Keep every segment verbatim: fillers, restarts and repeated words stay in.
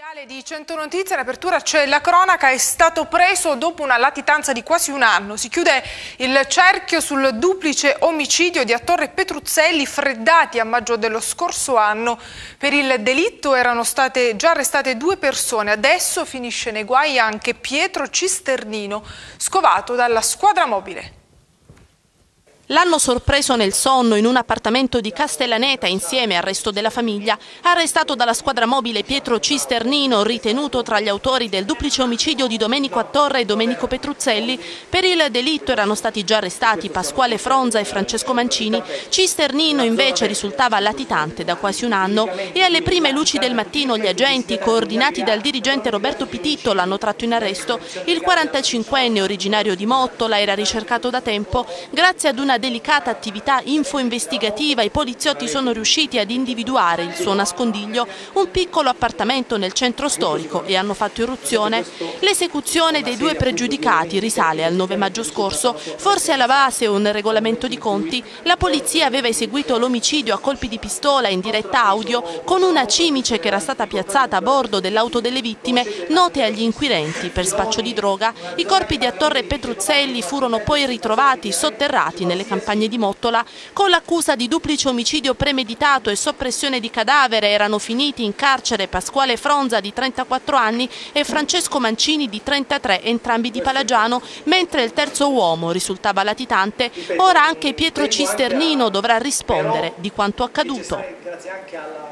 Finale di cento notizie, in apertura c'è la cronaca, è stato preso dopo una latitanza di quasi un anno. Si chiude il cerchio sul duplice omicidio di attore Petruzzelli, freddati a maggio dello scorso anno. Per il delitto erano state già arrestate due persone, adesso finisce nei guai anche Pietro Cisternino, scovato dalla squadra mobile. L'hanno sorpreso nel sonno in un appartamento di Castellaneta insieme al resto della famiglia. Arrestato dalla squadra mobile Pietro Cisternino, ritenuto tra gli autori del duplice omicidio di Domenico Attorre e Domenico Petruzzelli. Per il delitto erano stati già arrestati Pasquale Fronza e Francesco Mancini. Cisternino invece risultava latitante da quasi un anno e alle prime luci del mattino gli agenti, coordinati dal dirigente Roberto Pititto, l'hanno tratto in arresto. Il quarantacinquenne originario di Mottola era ricercato da tempo. Grazie ad una delicata attività info-investigativa i poliziotti sono riusciti ad individuare il suo nascondiglio, un piccolo appartamento nel centro storico, e hanno fatto irruzione. L'esecuzione dei due pregiudicati risale al nove maggio scorso. Forse alla base un regolamento di conti. La polizia aveva eseguito l'omicidio a colpi di pistola in diretta audio con una cimice che era stata piazzata a bordo dell'auto delle vittime, note agli inquirenti per spaccio di droga. I corpi di Attorre e Petruzzelli furono poi ritrovati sotterrati nelle campagne di Mottola. Con l'accusa di duplice omicidio premeditato e soppressione di cadavere erano finiti in carcere Pasquale Fronza di trentaquattro anni e Francesco Mancini di trentatré, entrambi di Palagiano, mentre il terzo uomo risultava latitante. Ora anche Pietro Cisternino dovrà rispondere di quanto accaduto.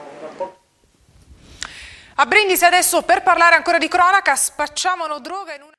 A Brindisi adesso, per parlare ancora di cronaca, spacciavano droga in una...